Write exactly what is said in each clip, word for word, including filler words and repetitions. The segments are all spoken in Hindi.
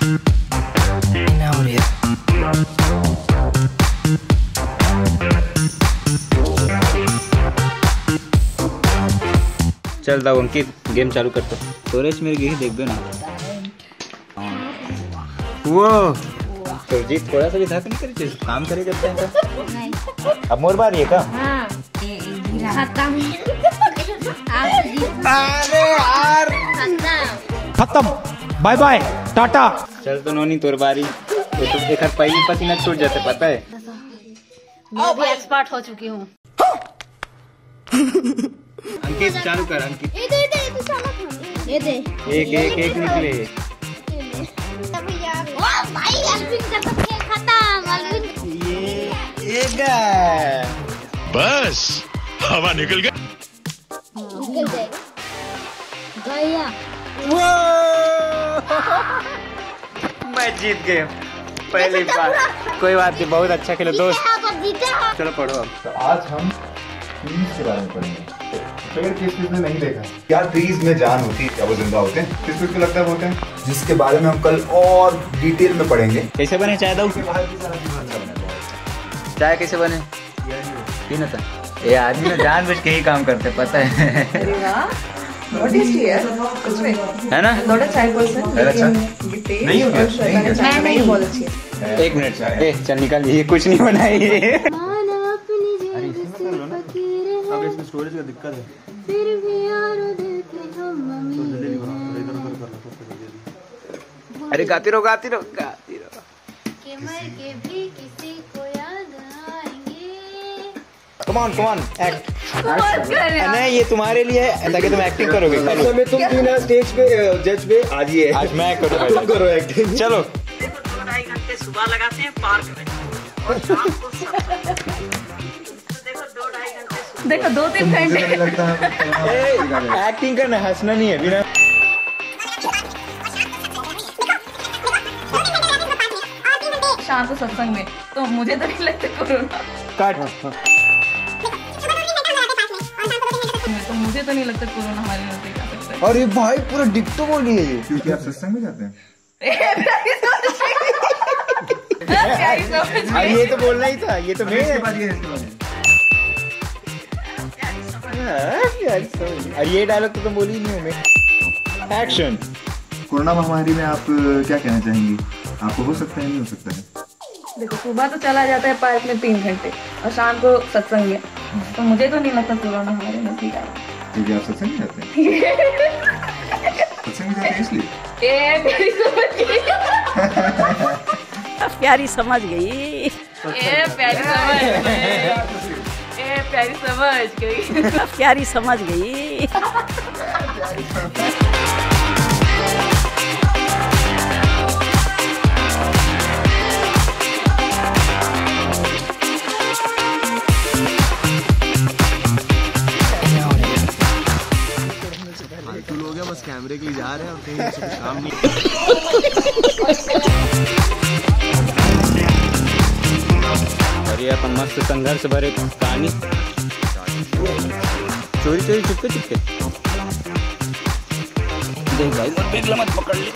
चल दाओ अंकित गेम चालू करते स्टोरेज मेरे गिरी देख दो ना। वो तो जी थोड़ा सा भी धाक नहीं करी चीज काम करे करते हैं तो नहीं। अब मोर बार ये का हाँ अरे यार खत्म बाय बाय टाटा। चल तो नोनी तोर बारी तो तुम एक हाथ पहली पसीना छूट जाते पता है। मैं भी एक्सपर्ट हो चुकी हूँ। अंकित चालू कर अंकित। ये दे दे तू चालू ये दे एक एक एक निकले। वाह भाई अल्विन का तो खेल खत्म। अल्विन ये एक बस हवा निकल गई निकल जाएगा गया। मैं जीत गया पहली बार। कोई बात नहीं बहुत अच्छा खेलो दोस्त। चलो पढ़ो अब। तो आज हम ट्रीज के बारे में पढ़ेंगे। फिर किस किस ने नहीं देखा क्या ट्रीज में जान होती है, क्या वो जिंदा होते हैं, किस किस को लगता है होते हैं, जिसके बारे में हम कल और डिटेल में पढ़ेंगे। कैसे बने चाय दो चाय कैसे बने पीना था ये आदमी ना जानबूझ के ही काम करते पता है। अरे वाह बहुत टेस्टी है सच में है ना थोड़ा चाय पर्सन अच्छा नहीं हो गया नहीं बहुत अच्छी है। एक मिनट ए चल निकाल ये कुछ नहीं बनाई। अब इसमें स्टोरेज का दिक्कत है। अरे गाती रहो गाती रहो गाती रहो। के मर के भी किसी को याद आएंगे। Come on come on act. नहीं ये तुम्हारे लिए है ताकि तुम एक्टिंग करोगे। में तुम तीन स्टेज पे जज पे आज ही है। आज मैं करूँ तुम करो एक्टिंग। चलो दो ढाई घंटे सुबह लगाते हैं पार्क में और शाम को देखो दो ढाई घंटे देखो दो तीन घंटे एक्टिंग करना हंसना नहीं है बिना। शाम को सत्संग में तो मुझे तो नहीं लगता कोरोना काट तो मुझे तो नहीं लगता कोरोना हमारे नजदीक आ सकता है। अरे भाई पूरा डिक्टो बोल रही है ये क्योंकि आप सत्संग में जाते हैं। अरे ये तो बोलना ही था ये तो मैं अरे ये डायलॉग तो तुम बोली ही नहीं हूँ मैं। एक्शन। कोरोना महामारी में आप क्या कहना चाहेंगी, आपको हो सकता है नहीं हो सकता है? देखो सुबह तो चला जाता है पार्क में तीन घंटे और शाम को सत्संग है तो मुझे तो नहीं लगता कोरोना हमारे नजदीक आया। क्योंकि आप सत्संग में जाते हैं। सत्संग में जाते हैं इसलिए। ए मेरी समझ गई प्यारी समझ गई ए प्यारी समझ गई ए प्यारी समझ गई प्यारी समझ गई। लोग हैं बस कैमरे के लिए जा रहे हैं और कहीं से काम नहीं। और ये अपन मस्त संघर्ष भरे कहानी चोरी चोरी चुपके चुपके देख भाई और बेगला मत पकड़ ले।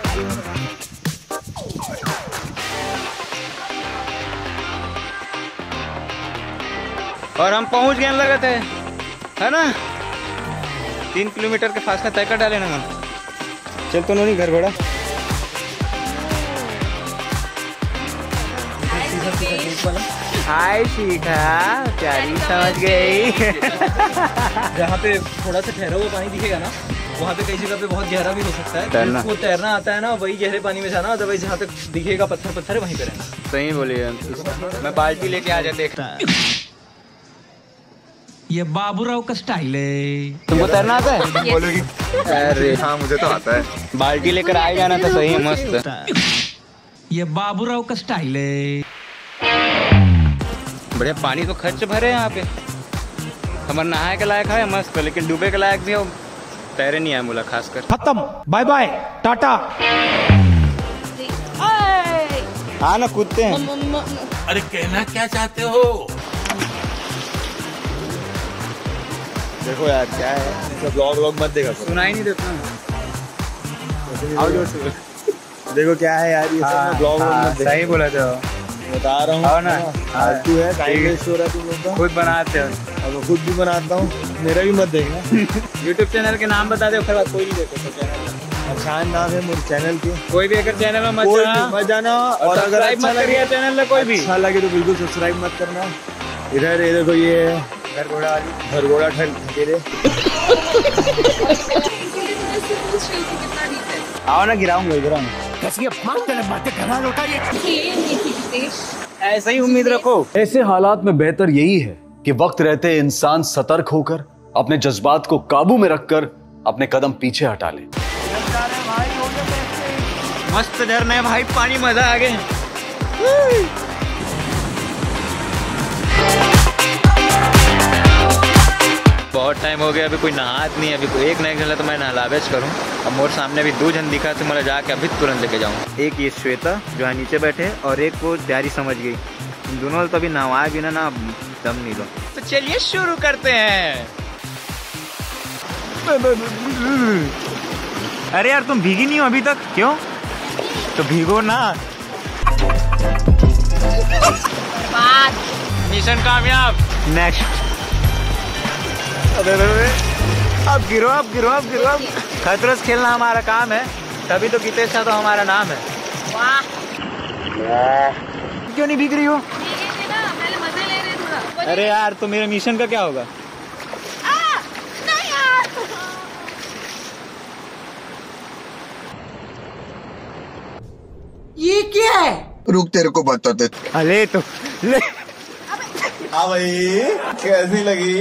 और हम पहुंच गए लगे थे है ना तीन किलोमीटर के फासला तय कर डाले ना मन। चल तो नहीं घर घोड़ा। हाय शिखा प्यारी समझ गई। जहाँ पे थोड़ा सा ठहरा हुआ पानी दिखेगा ना वहाँ पे कई जगह पे बहुत गहरा भी हो सकता है। तैरना वो तैरना आता है ना वही गहरे पानी में जाना, अदरवाइज जहाँ तक दिखेगा पत्थर पत्थर है वहीं पे रहना। सही बोलिए मैं बाल्टी लेके आ जा देखता ये बाबूराव का स्टाइल है। तुमको तैरना आता है? बोलोगी अरे हाँ मुझे तो आता है। बाल्टी लेकर आ जाना था सही है मस्त। ये बाबूराव का स्टाइल है। बढ़िया पानी तो खर्च भरे यहाँ पे। हमारे नहाए के लायक है मस्त लेकिन डूबे के लायक भी हो तैरे नहीं आए बोला खासकर। खत्म बाय बाय टाटा। हाँ ना कूदते हैं। अरे कहना क्या चाहते हो? देखो यार क्या है ब्लॉग व्लॉग मत देखा सुनाई नहीं देता। आओ जोर से देखो क्या है यार ये सब ब्लॉग में सही बोला तो बता रहा हूँ आओ ना आज तू है टाइम वेस्ट हो रहा है तुम लोग का खुद बनाते हो अब खुद भी बनाता हूँ मेरा भी मत देखना यूट्यूब चैनल के नाम बता दे फिर बाद कोई नहीं देखो तो चैनल अरशान नाम है मेरे चैनल के कोई भी अगर चैनल में मत कोई जाना भी मत जाना और अगर सब्सक्राइब अच्छा मत करिए लगे चैनल में कोई भी अच्छा लगे तो बिल्कुल सब्सक्राइब मत करना इधर ये देखो ये है घर घोड़ा वाली घरघोड़ा ठल तेरे आओ ना गिराऊंगा इधर आओ ऐसा ही उम्मीद रखो। ऐसे हालात में बेहतर यही है कि वक्त रहते इंसान सतर्क होकर अपने जज्बात को काबू में रखकर अपने कदम पीछे हटा ले। मस्त झरना है भाई पानी मजा आ गए। बहुत टाइम हो गया अभी कोई नहात नहीं अभी कोई एक नहीं चला तो मैं नहलावेज करूँ। अब मोर सामने भी दो जन दिखा तो मैं जाके अभी तुरंत लेके जाऊँ। एक ये श्वेता जो है नीचे बैठे और एक वो प्यारी समझ गई इन दोनों तो अभी नहवाए बिना ना दम नहीं लो। तो चलिए शुरू करते हैं। अरे यार तुम भीगी नहीं हो अभी तक क्यों? तो भीगो ना। मिशन कामयाब। नेक्स्ट। अबे अबे अब गिरो अब गिरो अब गिरो अब खतरस खेलना हमारा काम है तभी तो कितने अच्छा तो हमारा नाम है। वाह क्यों नहीं भीग रही हो? अरे यार तो मेरे मिशन का क्या होगा? नहीं यार। ये क्या है? रुक तेरे को बताते। अरे तो ले। हाँ भाई कैसी लगी?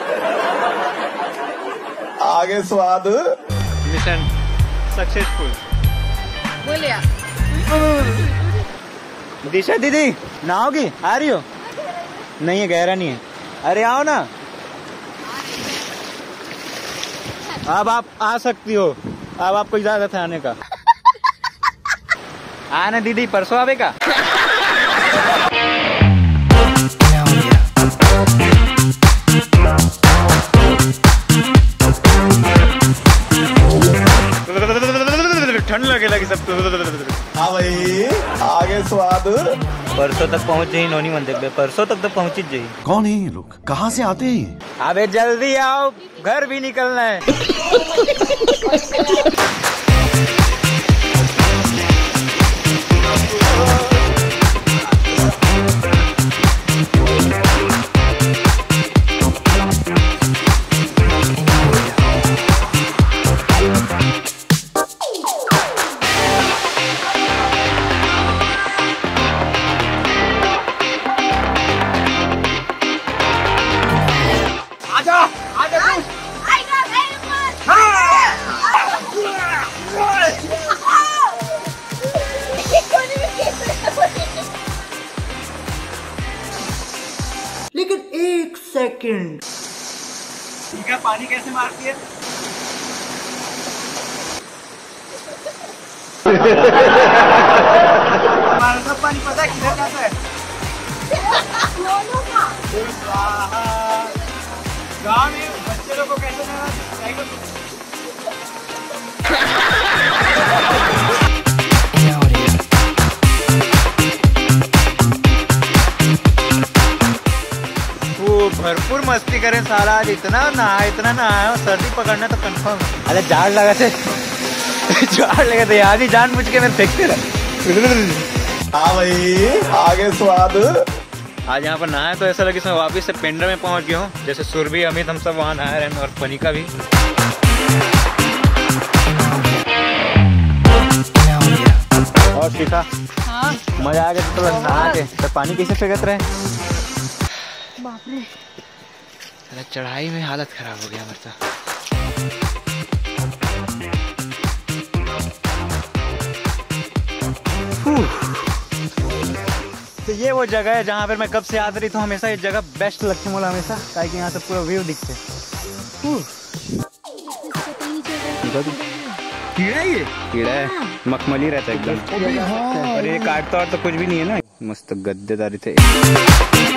आगे स्वाद। Mission successful. बोलिए दिशा दीदी नहाओगी? आ रही हो? नहीं है गहरा नहीं है। अरे आओ ना। अब आप आ सकती हो अब आपको इजाजत है आने का। आना दीदी परसों आवेगा। ठंड लगे लगी सब। हाँ भाई आगे स्वाद। परसों तक पहुंच जाई नोनी मंदिर पे परसों तक तो पहुंच ही जाई। कौन है ये लोग? कहाँ से आते हैं? अबे जल्दी आओ घर भी निकलना है। लेकिन एक सेकंड क्या पानी कैसे मारती है? हमारा सब पानी पता है किधर जाता है? गाँव में बच्चे लोग को कैसे भरपूर मस्ती करें सारा आज इतना नहा इतना नहाया सर्दी पकड़ना तो कंफर्म। अरे झाड़ लगा थे झाड़ लगे थे आज ही जान बुझ के मैं फेंकते रहे। हाँ भाई आगे स्वाद। आज यहाँ पर नहाया तो ऐसा लगे मैं वापिस से पेंडर में पहुँच गया हूँ। जैसे सुरभि अमित हम सब वहाँ नहा रहे हैं और पनिका भी। और शिखा हाँ मजा आ गया तो नहा के तो पानी कैसे फेंकत रहे? बाप रे चढ़ाई में हालत खराब हो गया मरता। तो ये वो जगह है जहाँ पर मैं कब से आता रही तो हमेशा ये जगह बेस्ट लगती है मुझे हमेशा काहे कि यहाँ से पूरा व्यू दिखते। कीड़ा है ये कीड़ा है मखमली रहता है एकदम। और ये काटता और तो कुछ भी नहीं है ना। मस्त गद्देदारी थे।